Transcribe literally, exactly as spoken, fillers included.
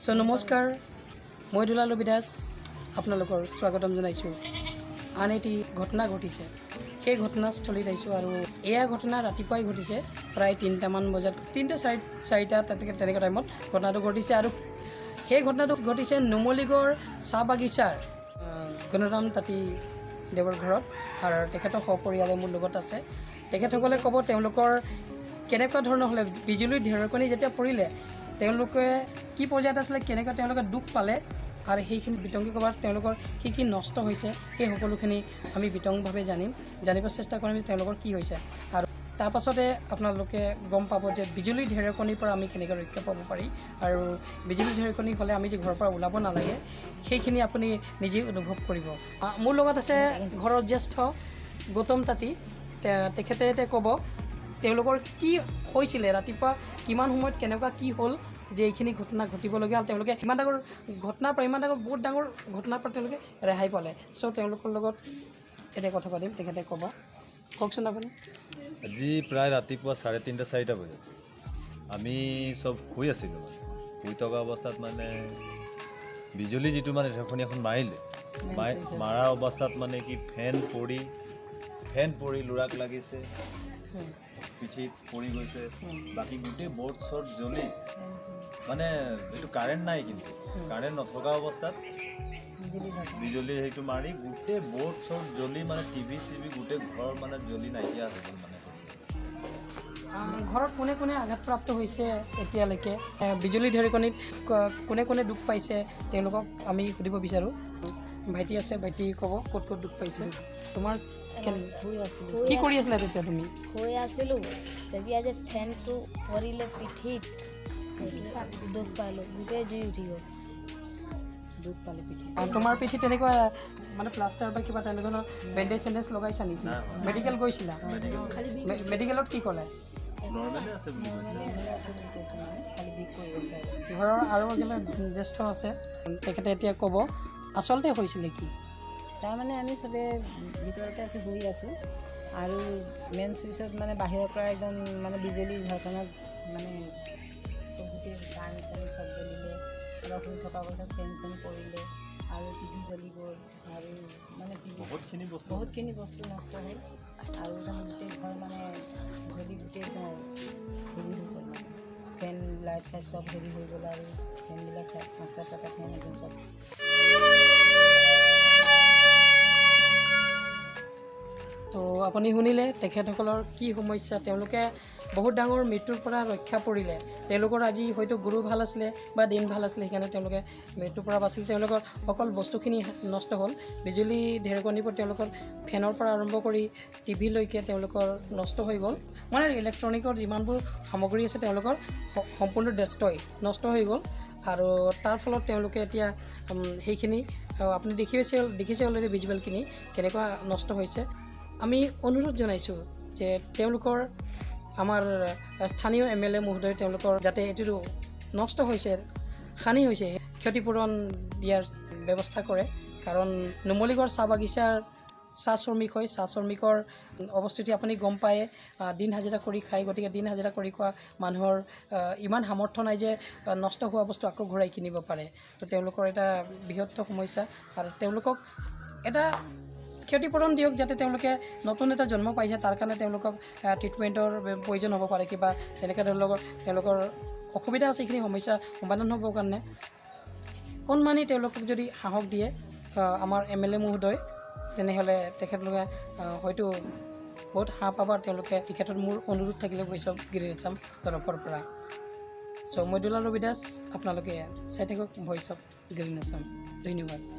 So নমস্কাৰ মই দুলাল বিদাস আপোনালোকৰ স্বাগতম জনাইছোঁ। আন এটি ঘটনা ঘটিছে সেই ঘটনাস্থলীত আহিছোঁ আৰু এয়া ঘটনা ৰাতিপুৱাই ঘটিছে প্ৰায় তিনিটামান বজাত তিনিটা চাৰি চাৰিটা তেনেকুৱা টাইমত ঘটনাটো ঘটিছে আৰু সেই ঘটনাটো ঘটিছে নুমলীগড় চাহ বাগিচাৰ গুণৰাম তাঁতী দেৱৰ ঘৰত আৰু তেখেতৰ সপৰিয়ালে মোৰ লগত আছে। তেখেতসকলে ক'ব তেওঁলোকৰ কেনেকুৱা ধৰণৰ হ'লে বিজুলীৰ ঢেৰেকনি যেতিয়া পৰিলে তেওঁলোকে কি পৰ্যায়ত আছিলে, কেনেকৈ তেওঁলোকে দুখ পালে আৰু সেইখিনি বিতংগী ক'ৰবাত তেওঁলোকৰ কি কি নষ্ট হৈছে সেই সকলোখিনি আমি বিতংভাৱে জানিম জানিব চেষ্টা কৰিম তেওঁলোকৰ কি হৈছে। আৰু তাৰ পাছতে আপোনালোকে গম পাব যে বিজুলী ঢেৰেকনিৰ পৰা আমি কেনেকৈ ৰক্ষা পাব পাৰি আৰু বিজুলী ঢেৰেকনি হ'লে আমি যে ঘৰৰ পৰা ওলাব নালাগে সেইখিনি আপুনি নিজেই অনুভৱ কৰিব। মোৰ লগত আছে ঘৰৰ জ্যেষ্ঠ গৌতম তাঁতী। তেখেতে এতিয়া ক'ব তেওঁলোকৰ কি হৈছিলে, ৰাতিপুৱা কিমান সময়ত কেনেকুৱা কি হ'ল যে এইখিনি ঘটনা ঘটিবলগীয়া হ'ল, তেওঁলোকে ইমান ডাঙৰ ঘটনাৰ পৰা ইমান ডাঙৰ বহুত ডাঙৰ ঘটনাৰ পৰা তেওঁলোকে ৰেহাই পালে। চ' তেওঁলোকৰ লগত এতিয়া কথা পাতিম, তেখেতে ক'ব। কওকচোন আপুনি। আজি প্ৰায় ৰাতিপুৱা চাৰে তিনিটা চাৰিটা বজাত আমি চব শুই আছিলোঁ। মানে শুই থকা অৱস্থাত মানে বিজুলী যিটো মানে ঢেৰেকনি এখন মাৰিলে মাৰা অৱস্থাত মানে কি ফেন পৰি ফেন পৰি ল'ৰাক লাগিছে, পিঠিত পৰি গৈছে, বাকী গোটেই বৰ্ড চৰ্ট জ্বলি মানে এইটো কাৰেণ্ট নাই, কিন্তু কাৰেণ্ট নথকা অৱস্থাত বিজুলী সেইটো মাৰি গোটেই বৰ্ড চৰ্ট জ্বলি মানে টিভি চিভি গোটেই ঘৰ মানে জ্বলি নাইকিয়া হৈ গ'ল। মানে ঘৰত কোনে কোনে আঘাতপ্ৰাপ্ত হৈছে এতিয়ালৈকে, বিজুলী ঢেৰেকনিত কোনে কোনে দুখ পাইছে তেওঁলোকক আমি সুধিব বিচাৰোঁ। ভাইটি আছে, ভাইটি ক'ব ক'ত ক'ত দুখ পাইছে। তোমাৰ কি কৰি আছিলা তেতিয়া? তুমি শুই আছিলোঁ তেতিয়া যে ফেনটো পৰিলে পিঠিত দুখ পালোঁ, গোটেই জুই উঠি গ'ল, দুখ পালোঁ পিঠিত। তোমাৰ পিঠিত তেনেকুৱা মানে প্লাষ্টাৰ বা কিবা তেনেধৰণৰ বেণ্ডেজ চেণ্ডেজ লগাইছা নেকি? মেডিকেল গৈছিলা? মেডিকেলত কি ক'লে? ঘৰৰ আৰু একেবাৰে জ্যেষ্ঠ আছে, তেখেতে এতিয়া ক'ব আচলতে হৈছিলে কি। তাৰমানে আমি চবেই ভিতৰতে আছোঁ, শুই আছোঁ আৰু মেইন চুইচত মানে বাহিৰৰ পৰা একদম মানে বিজুলী ঢেৰেকনিত মানে চব গোটেই গান চানি চব জ্বলিলে, অলপ শুই থকা অৱস্থাত ফেন চেন পৰিলে আৰু টিভি জ্বলি গ'ল আৰু মানে বহুতখিনি বস্তু বহুতখিনি বস্তু নষ্ট হ'ল আৰু মানে গোটেই ঘৰ মানে জ্বলি গোটেই হেৰি হৈ গ'ল। মানে ফেন লাইট চাইট চব হেৰি হৈ গ'ল আৰু ফেনবিলাক চাই পাঁচটা ছটা ফেন একদম চব। তো আপুনি শুনিলে তেখেতসকলৰ কি সমস্যা। তেওঁলোকে বহুত ডাঙৰ মৃত্যুৰ পৰা ৰক্ষা পৰিলে। তেওঁলোকৰ আজি হয়তো গুৰু ভাল আছিলে বা দিন ভাল আছিলে, সেইকাৰণে তেওঁলোকে মৃত্যুৰ পৰা বাচিলে। তেওঁলোকৰ অকল বস্তুখিনি নষ্ট হ'ল, বিজুলী ঢেৰেকনিৰ পৰা তেওঁলোকৰ ফেনৰ পৰা আৰম্ভ কৰি টিভিলৈকে তেওঁলোকৰ নষ্ট হৈ গ'ল। মানে ইলেক্ট্ৰনিকৰ যিমানবোৰ সামগ্ৰী আছে তেওঁলোকৰ সম্পূৰ্ণ ডেষ্ট্ৰয় নষ্ট হৈ গ'ল আৰু তাৰ ফলত তেওঁলোকে এতিয়া সেইখিনি আপুনি দেখিছে দেখিছে অলৰেডি ভিজুৱেলখিনি কেনেকুৱা নষ্ট হৈছে। আমি অনুৰোধ জনাইছোঁ যে তেওঁলোকৰ আমাৰ স্থানীয় এম এল এ মহোদয় তেওঁলোকৰ যাতে এইটো নষ্ট হৈছে হানি হৈছে ক্ষতিপূৰণ দিয়াৰ ব্যৱস্থা কৰে, কাৰণ নুমলীগড় চাহ বাগিচাৰ চাহ শ্ৰমিক হয়। চাহ শ্ৰমিকৰ অৱস্থিতি আপুনি গম পায়ে, দিন হাজিৰা কৰি খায়, গতিকে দিন হাজিৰা কৰি খোৱা মানুহৰ ইমান সামৰ্থ্য নাই যে নষ্ট হোৱা বস্তু আকৌ ঘূৰাই কিনিব পাৰে। তো তেওঁলোকৰ এটা বৃহত্তৰ সমস্যা আৰু তেওঁলোকক এটা ক্ষতিপূৰণ দিয়ক, যাতে তেওঁলোকে নতুন এটা জন্ম পাইছে তাৰ কাৰণে তেওঁলোকক ট্ৰিটমেণ্টৰ প্ৰয়োজন হ'ব পাৰে, কিবা তেনেকৈ তেওঁলোকৰ তেওঁলোকৰ অসুবিধা আছে, এইখিনি সমস্যা সমাধান হ'বৰ কাৰণে অকণমানি তেওঁলোকক যদি সাহস দিয়ে আমাৰ এম এল এ মহোদয়, তেনেহ'লে তেখেতলোকে হয়তো বহুত হাঁহ পাব। তেওঁলোকে তেখেতত মোৰ অনুৰোধ থাকিলে বৈষ্ণৱ গিৰি আছাম তৰফৰ পৰা। চ' মই দুলাল বিদাস, আপোনালোকে চাই থাকক ভইচ অফ গ্ৰীণ আছাম। ধন্যবাদ।